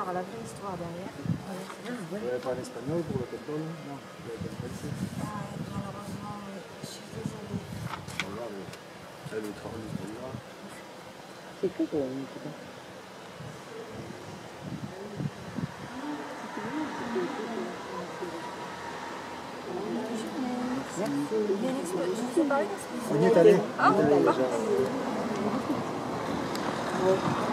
par la vraie histoire derrière. Vous n'avez pas en espagnol pour le contrôle? Non, vous avez en français. Malheureusement, je suis désolée. Regarde, elle est trop espagnol. C'est que quoi, en tout cas. Je vous ai parlé d'exposition. On y est allé. Ah, On y est allé parfait. déjà.